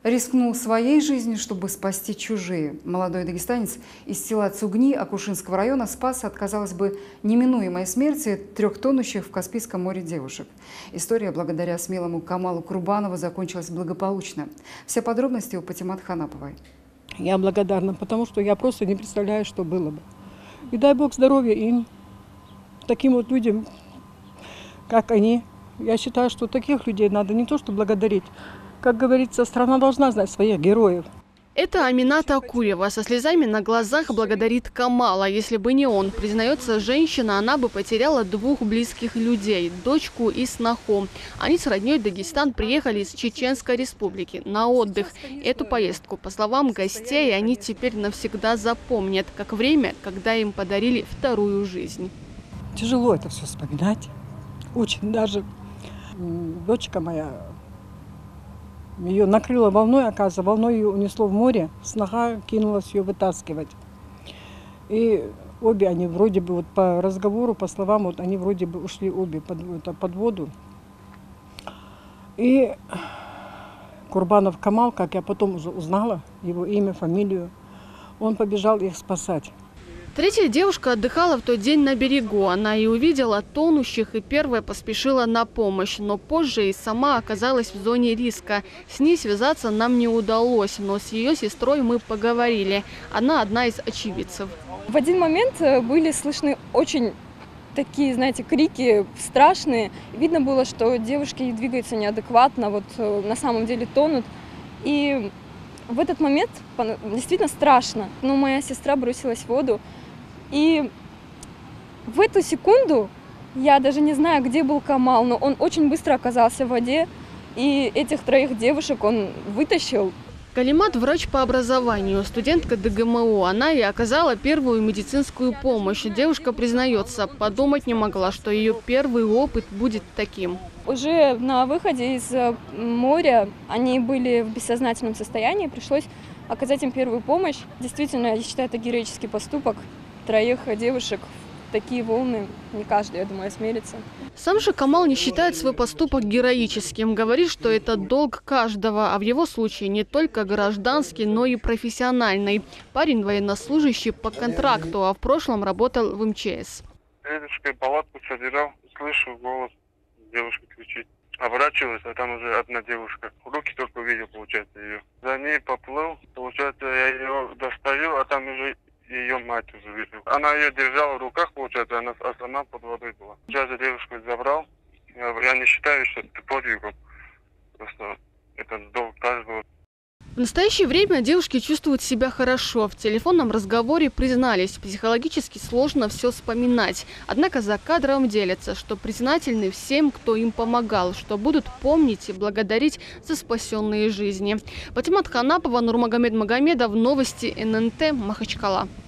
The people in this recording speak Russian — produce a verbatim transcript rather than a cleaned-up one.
Рискнул своей жизнью, чтобы спасти чужие. Молодой дагестанец из села Цугни Акушинского района спас от, казалось бы, неминуемой смерти трех тонущих в Каспийском море девушек. История благодаря смелому Камалу Курбанову закончилась благополучно. Все подробности у Патимат Ханаповой. Я благодарна, потому что я просто не представляю, что было бы. И дай Бог здоровья им, таким вот людям, как они. Я считаю, что таких людей надо не то что благодарить. Как говорится, страна должна знать своих героев. Это Амината Акуева со слезами на глазах благодарит Камала. Если бы не он, признается женщина, она бы потеряла двух близких людей – дочку и сноху. Они с родней в Дагестан приехали из Чеченской республики на отдых. Эту поездку, по словам гостей, они теперь навсегда запомнят, как время, когда им подарили вторую жизнь. Тяжело это все вспоминать. Очень даже. Дочка моя, ее накрыло волной, оказывается, волной ее унесло в море, сноха кинулась ее вытаскивать. И обе они вроде бы, вот по разговору, по словам, вот они вроде бы ушли обе под, это, под воду. И Курбанов Камал, как я потом уже узнала, его имя, фамилию, он побежал их спасать. Третья девушка отдыхала в тот день на берегу. Она и увидела тонущих, и первая поспешила на помощь. Но позже и сама оказалась в зоне риска. С ней связаться нам не удалось, но с ее сестрой мы поговорили. Она одна из очевидцев. В один момент были слышны очень такие, знаете, крики страшные. Видно было, что девушки двигаются неадекватно, вот на самом деле тонут. И в этот момент действительно страшно. Но моя сестра бросилась в воду. И в эту секунду, я даже не знаю, где был Камал, но он очень быстро оказался в воде, и этих троих девушек он вытащил. Калимат – врач по образованию, студентка ДГМУ. Она и оказала первую медицинскую помощь. Девушка признается, подумать не могла, что ее первый опыт будет таким. Уже на выходе из моря они были в бессознательном состоянии, пришлось оказать им первую помощь. Действительно, я считаю, это героический поступок. Троих девушек в такие волны не каждый, я думаю, осмелится. Сам же Камал не считает свой поступок героическим. Говорит, что это долг каждого, а в его случае не только гражданский, но и профессиональный. Парень военнослужащий по контракту, а в прошлом работал в эм че эс. Дедушка палатку содержал, слышу голос, девушка кричит. Оборачиваюсь, а там уже одна девушка. Руки только видел, получается, ее. За ней поплыл, получается, я ее достаю, а там уже ее мать уже видел. Она ее держала в руках, получается, она сама под водой была. Сейчас я девушку забрал. Я не считаю, что это подвигом. Просто это долг каждого. В настоящее время девушки чувствуют себя хорошо. В телефонном разговоре признались, психологически сложно все вспоминать. Однако за кадром делятся, что признательны всем, кто им помогал, что будут помнить и благодарить за спасенные жизни. Патимат Ханапова, Нурмагомед Магомедов, новости эн эн тэ, Махачкала.